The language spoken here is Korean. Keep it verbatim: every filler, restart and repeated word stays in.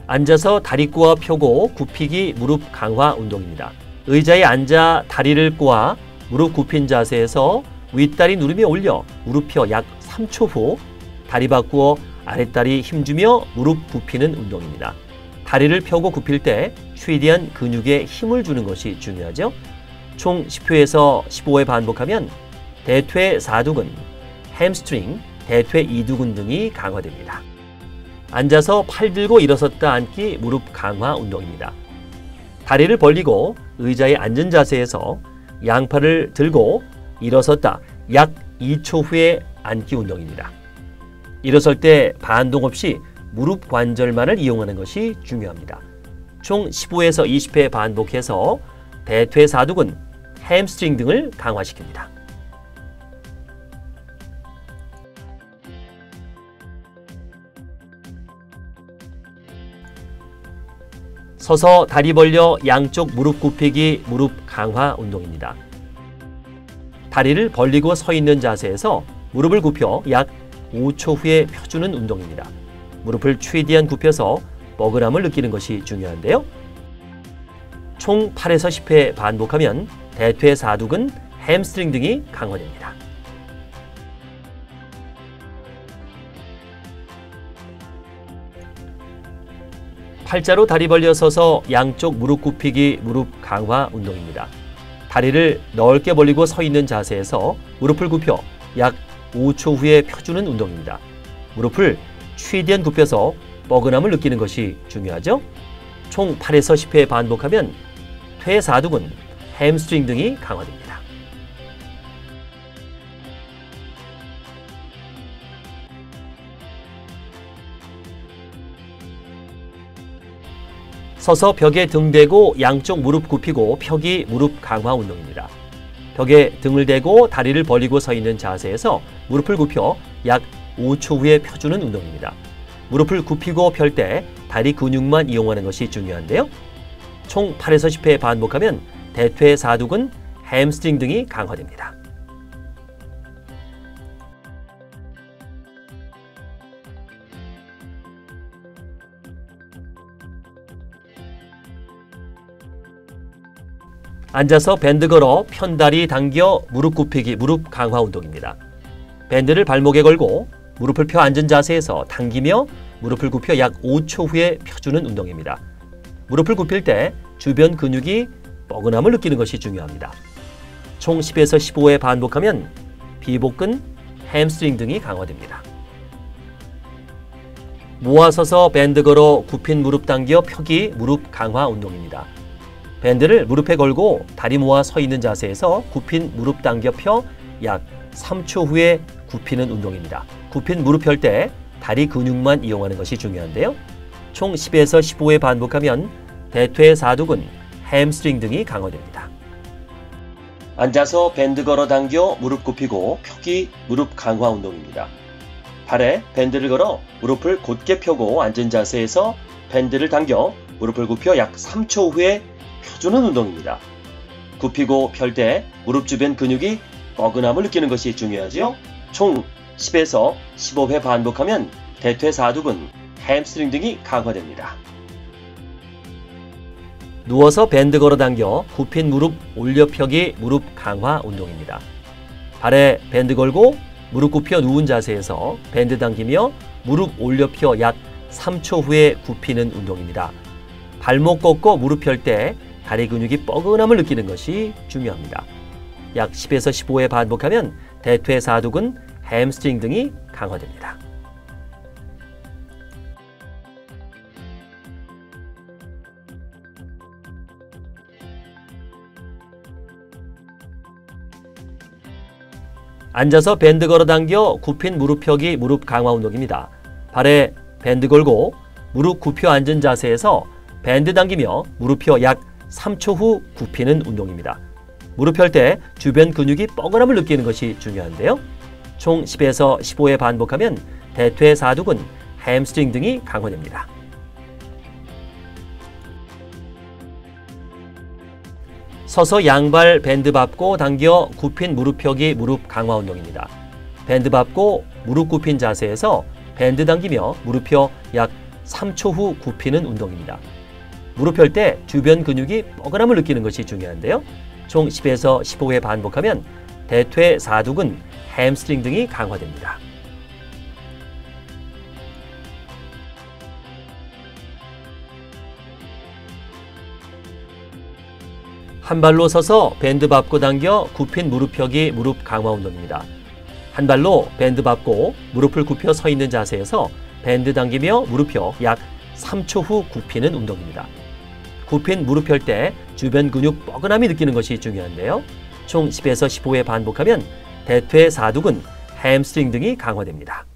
앉아서 다리 꼬아 펴고 굽히기 무릎 강화 운동입니다. 의자에 앉아 다리를 꼬아 무릎 굽힌 자세에서 윗다리 누르며 올려 무릎 펴 약 삼 초 후 다리 바꾸어 아랫다리 힘주며 무릎 굽히는 운동입니다. 다리를 펴고 굽힐 때 최대한 근육에 힘을 주는 것이 중요하죠. 총 십 회에서 십오 회 반복하면 대퇴 사두근, 햄스트링, 대퇴 이두근 등이 강화됩니다. 앉아서 팔 들고 일어섰다 앉기 무릎 강화 운동입니다. 다리를 벌리고 의자에 앉은 자세에서 양팔을 들고 일어섰다 약 이 초 후에 앉기 운동입니다. 일어설 때 반동 없이 무릎 관절만을 이용하는 것이 중요합니다. 총 십오 회에서 이십 회 반복해서 대퇴 사두근, 햄스트링 등을 강화시킵니다. 서서 다리 벌려 양쪽 무릎 굽히기 무릎 강화 운동입니다. 다리를 벌리고 서 있는 자세에서 무릎을 굽혀 약 오 초 후에 펴주는 운동입니다. 무릎을 최대한 굽혀서 뻐근함을 느끼는 것이 중요한데요. 총 팔 회에서 십 회 반복하면 대퇴 사두근, 햄스트링 등이 강화됩니다. 팔자로 다리 벌려 서서 양쪽 무릎 굽히기 무릎 강화 운동입니다. 다리를 넓게 벌리고 서 있는 자세에서 무릎을 굽혀 약 오 초 후에 펴주는 운동입니다. 무릎을 최대한 굽혀서 뻐근함을 느끼는 것이 중요하죠. 총 팔 회에서 십 회 반복하면 퇴사두근, 햄스트링 등이 강화됩니다. 서서 벽에 등 대고 양쪽 무릎 굽히고 펴기 무릎 강화 운동입니다. 벽에 등을 대고 다리를 벌리고 서 있는 자세에서 무릎을 굽혀 약 오 초 후에 펴주는 운동입니다. 무릎을 굽히고 펼 때 다리 근육만 이용하는 것이 중요한데요. 총 팔 회에서 십 회 반복하면 대퇴 사두근, 햄스트링 등이 강화됩니다. 앉아서 밴드 걸어 편다리 당겨 무릎 굽히기 무릎 강화 운동입니다. 밴드를 발목에 걸고 무릎을 펴 앉은 자세에서 당기며 무릎을 굽혀 약 오 초 후에 펴주는 운동입니다. 무릎을 굽힐 때 주변 근육이 뻐근함을 느끼는 것이 중요합니다. 총 십 회에서 십오 회 반복하면 비복근, 햄스트링 등이 강화됩니다. 모아서서 밴드 걸어 굽힌 무릎 당겨 펴기 무릎 강화 운동입니다. 밴드를 무릎에 걸고 다리 모아 서 있는 자세에서 굽힌 무릎 당겨 펴 약 삼 초 후에 굽히는 운동입니다. 굽힌 무릎 펼 때 다리 근육만 이용하는 것이 중요한데요. 총 십 회에서 십오 회 반복하면 대퇴 사두근, 햄스트링 등이 강화됩니다. 앉아서 밴드 걸어 당겨 무릎 굽히고 펴기 무릎 강화 운동입니다. 발에 밴드를 걸어 무릎을 곧게 펴고 앉은 자세에서 밴드를 당겨 무릎을 굽혀 약 삼 초 후에 펴주는 운동입니다. 굽히고 펼 때 무릎 주변 근육이 뻐근함을 느끼는 것이 중요하지요. 총 십 회에서 십오 회 반복하면 대퇴 사두근, 햄스트링 등이 강화됩니다. 누워서 밴드 걸어 당겨 굽힌 무릎 올려 펴기 무릎 강화 운동입니다. 발에 밴드 걸고 무릎 굽혀 누운 자세에서 밴드 당기며 무릎 올려 펴 약 삼 초 후에 굽히는 운동입니다. 발목 꺾고 무릎 펼 때 다리 근육이 뻐근함을 느끼는 것이 중요합니다. 약 십 회에서 십오 회 반복하면 대퇴 사두근, 햄스트링 등이 강화됩니다. 앉아서 밴드 걸어 당겨 굽힌 무릎 펴기 무릎 강화 운동입니다. 발에 밴드 걸고 무릎 굽혀 앉은 자세에서 밴드 당기며 무릎 펴 약 삼 초 후 굽히는 운동입니다. 무릎 펼 때 주변 근육이 뻐근함을 느끼는 것이 중요한데요. 총 십 회에서 십오 회 반복하면 대퇴 사두근, 햄스트링 등이 강화됩니다. 서서 양발 밴드 밟고 당겨 굽힌 무릎 펴기 무릎 강화 운동입니다. 밴드 밟고 무릎 굽힌 자세에서 밴드 당기며 무릎 펴 약 삼 초 후 굽히는 운동입니다. 무릎 펼 때 주변 근육이 뻐근함을 느끼는 것이 중요한데요. 총 십에서 십오 회 반복하면 대퇴 사두근, 햄스트링 등이 강화됩니다. 한 발로 서서 밴드 밟고 당겨 굽힌 무릎 펴기 무릎 강화 운동입니다. 한 발로 밴드 밟고 무릎을 굽혀 서 있는 자세에서 밴드 당기며 무릎 펴 약 삼 초 후 굽히는 운동입니다. 굽힌 무릎 펼 때 주변 근육 뻐근함이 느끼는 것이 중요한데요. 총 십에서 십오 회 반복하면 대퇴 사두근, 햄스트링 등이 강화됩니다.